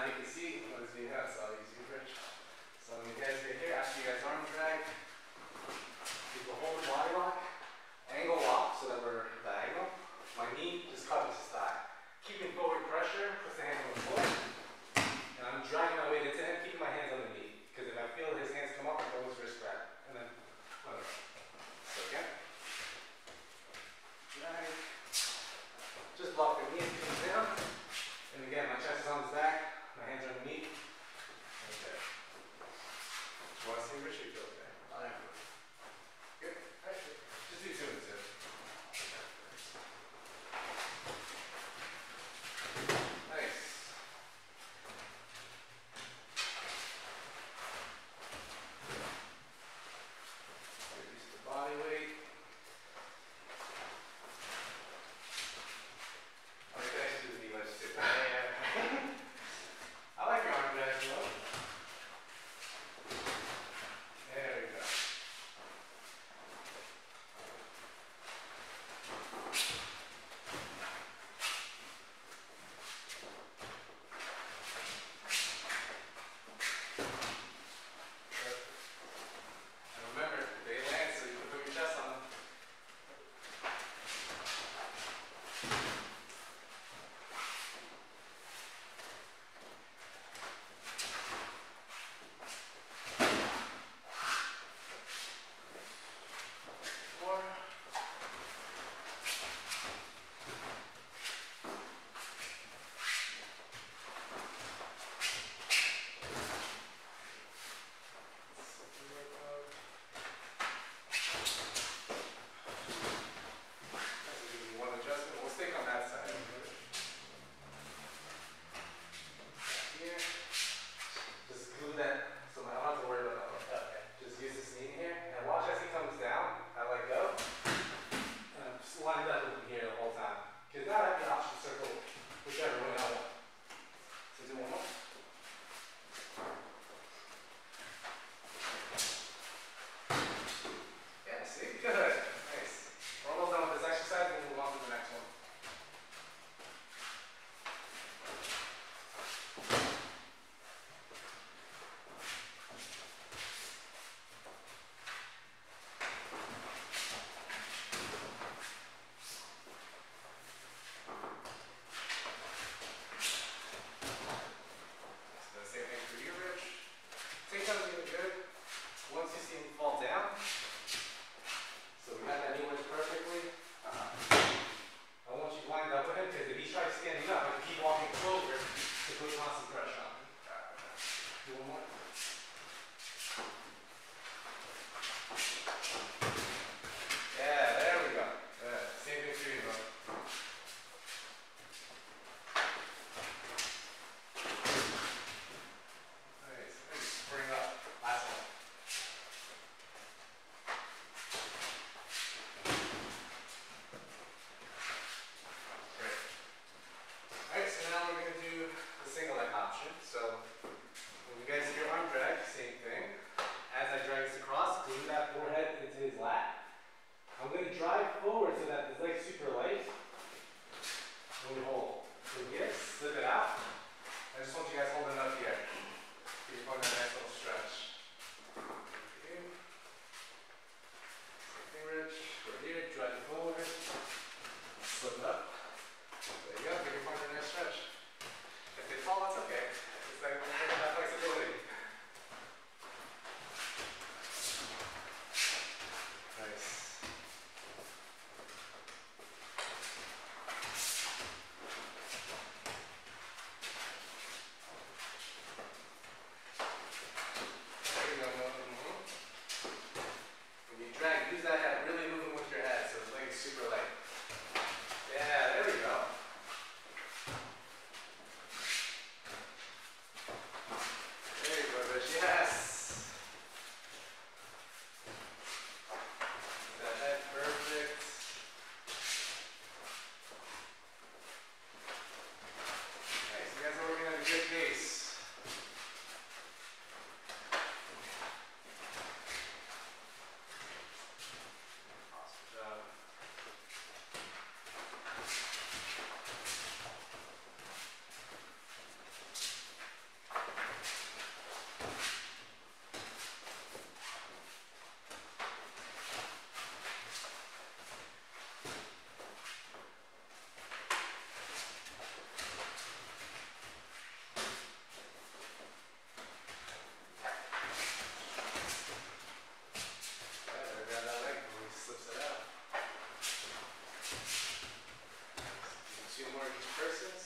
you can see what is being done. So I'll use you, Rich. So when you guys get here, after you guys arm drag, keep the whole body lock, angle lock so that we're diagonal. My knee just covers his thigh. Keeping forward pressure, puts the hands on the floor. And I'm dragging my weight into him, keeping my hands underneath. Because if I feel his hands come up, I can always wrist grab. And then, whatever. So again. Drag. Just block the knee as it comes down. And again, my chest is on his back, my hands are underneath. Okay. You want to see Rich? You feel okay? I am. Good. Alright. Just do 2 and 2. more each person.